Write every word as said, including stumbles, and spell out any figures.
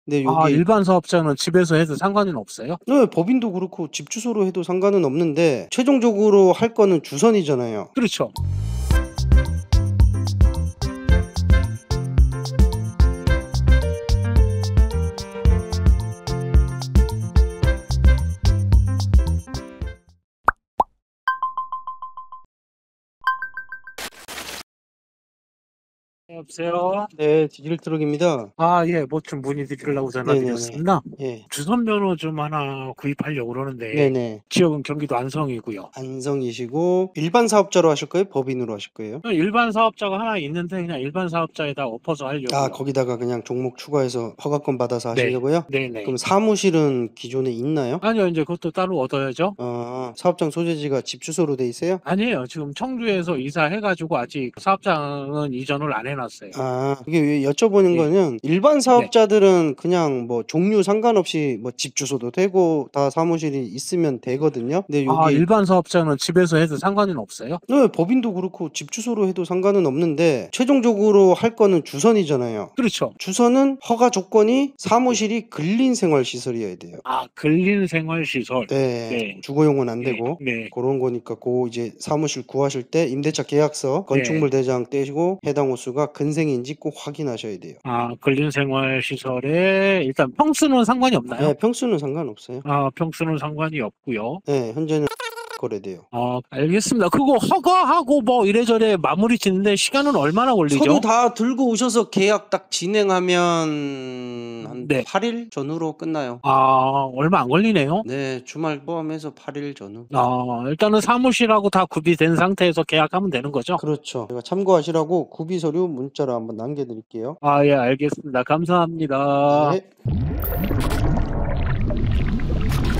네, 아, 여기 일반 사업자는 집에서 해도 상관은 없어요? 네, 법인도 그렇고 집 주소로 해도 상관은 없는데 최종적으로 할 거는 주선이잖아요. 그렇죠. 여보세요? 네, 디젤 트럭입니다. 아, 예, 뭐 좀 문의드리려고 네네네. 전화드렸습니다. 예. 주선 면허 좀 하나 구입하려고 그러는데 네네. 지역은 경기도 안성이고요. 안성이시고 일반 사업자로 하실 거예요? 법인으로 하실 거예요? 일반 사업자가 하나 있는데 그냥 일반 사업자에다 엎어서 아, 하려고요. 거기다가 그냥 종목 추가해서 허가권 받아서 네, 하시려고요? 네네. 그럼 사무실은 기존에 있나요? 아니요, 이제 그것도 따로 얻어야죠. 아, 사업장 소재지가 집 주소로 돼 있어요? 아니에요. 지금 청주에서 이사해가지고 아직 사업장은 이전을 안 해놨어요. 아, 이게 왜 여쭤보는 예. 거는 일반 네. 사업자들은 그냥 뭐 종류 상관없이 뭐 집 주소도 되고 다 사무실이 있으면 되거든요. 근데 아, 여기 일반 사업자는 집에서 해도 상관은 없어요? 네, 법인도 그렇고 집 주소로 해도 상관은 없는데 최종적으로 할 거는 주선이잖아요. 그렇죠. 주선은 허가 조건이 사무실이 근린생활시설이어야 돼요. 아, 근린생활시설. 네, 네. 주거용은 안 네. 되고 네. 그런 거니까 그 이제 사무실 구하실 때 임대차 계약서, 건축물 대장 떼시고 해당 호수가 근생인지 꼭 확인하셔야 돼요. 아, 근린생활시설에 일단 평수는 상관이 없나요? 네, 평수는 상관없어요. 아, 평수는 상관이 없고요. 네, 현재는 거래돼요. 아, 알겠습니다. 그거 허가하고 뭐 이래저래 마무리 짓는데 시간은 얼마나 걸리죠? 서류 다 들고 오셔서 계약 딱 진행하면 한 네. 팔 일 전후로 끝나요. 아, 얼마 안 걸리네요. 네, 주말 포함해서 팔 일 전후. 아, 일단은 사무실하고 다 구비된 상태에서 계약하면 되는 거죠? 그렇죠. 제가 참고하시라고 구비 서류 문자로 한번 남겨드릴게요. 아, 예, 알겠습니다. 감사합니다. 네.